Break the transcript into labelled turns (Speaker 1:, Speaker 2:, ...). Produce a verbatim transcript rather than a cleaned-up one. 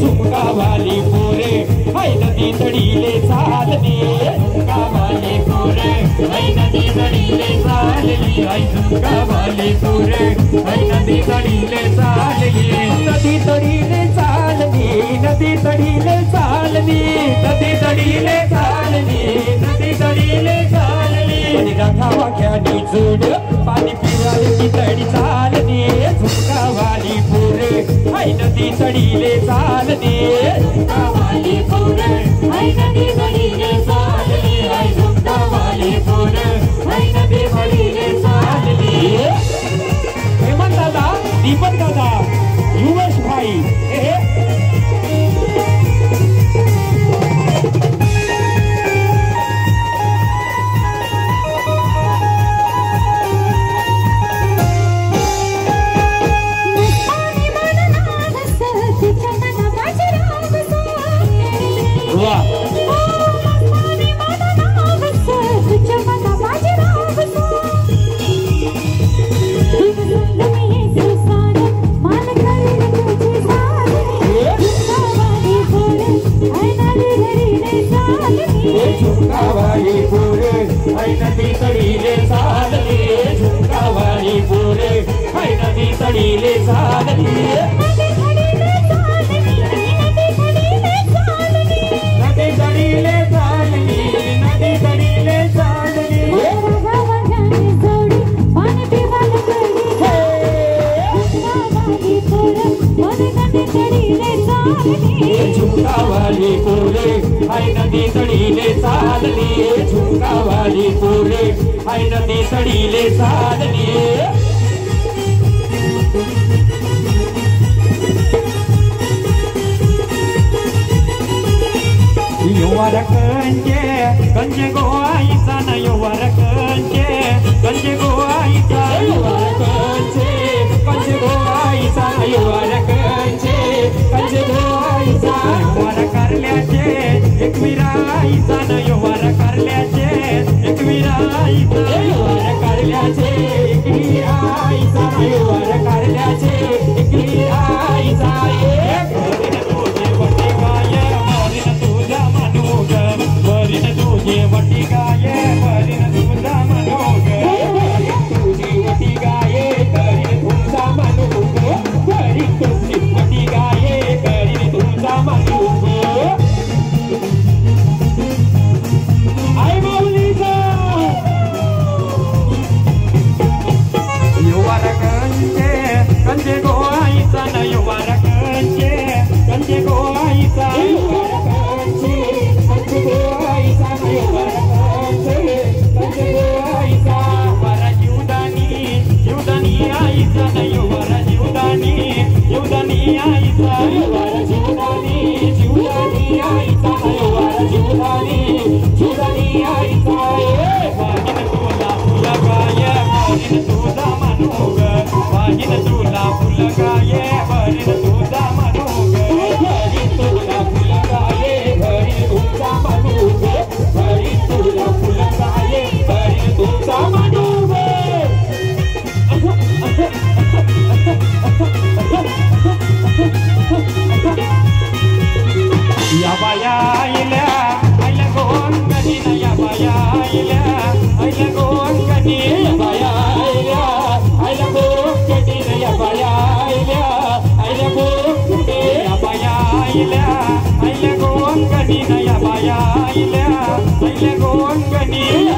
Speaker 1: झुमका वाली पोरे हाय नदी तडीले चालली झुमका वाली पोरे हाय नदी तडीले चालली हाय झुमका वाली पोरे हाय नदी तडीले चालली नदी तडीले चालली नदी तडीले चालली नदी तडीले चालली नदी तडीले चालली कधी गाठा वाक्यानी जोड पाणी पिवाले की तडी चालली झुमका वाली पोरे हाय नदी तडीले चालली झुमका वाली पोरे हाय नदी तडीले चालली हाय झुमका वाली पोरे हाय नदी तडीले चालली हेमंत दादा दीपक दादा युवेश भाई हे झुमका वाली पोरे हाय नदी तडीले चालली झुमका वाली पोरे हाय नदी तडीले चालली नदी तडीले चालली नदी तडीले चालली झुमका वाली पोरे हाय नदी तडीले चालली झुमका वाली पोरे हाय नदी तडीले चालली युवर कंचे कंचे गोवाईचा न युवर कंचे कंचे गोवाईचा युवर कंचे कंचे गोवाईचा न युवर कंचे कंचे गोवाईचा युवर करल्याचे एक विराईचा न युवर करल्याचे एक विराईचा युवर करल्याचे एक विराईचा न युवर करल्याचे एक विराईचा एक तुझे वटी गाय मरीन तुझा मनोग मरीन तुझे वटी गाय मरीन तुझा मनोग तुझी वटी गाय करीन तुझा मनोग करीन तुझी वटी गाय करीन तुझा मनोग आई माऊलीचा युवर कंचे कंचे गोवाईचा न युवर कंचे कंचे गोवाईचा युवर कंचे कंचे गोवाईचा न युवर कंचे कंचे गोवाईचा युवर जीवदानी जीवदानी आईचा न युवर जीवदानी जीवदानी आईचा युवर जीवदानी जीवदानी आईचा न युवर जीवदानी जीवदानी आईचा वाहिन तुला फुल गाय वरीन तुझा मनोग वाहिन तुला फुल गाय वरीन तुझा मनोग वरीन तुला फुल गाय वरीन तुझा मनोग वरीन तुला फुल गाय वरीन तुझा मनोग या बाया आईल्या आईल्या गोन कधी ना या बाया आईल्या आईल्या गोन कधी या बाया आईल्या आईल्या गोन कधी ना या बाया आईल्या आईल्या गोन कधी या बाया आईल्या आईल्या गोन कधी ना या बाया आईल्या आईल्या गोन कधी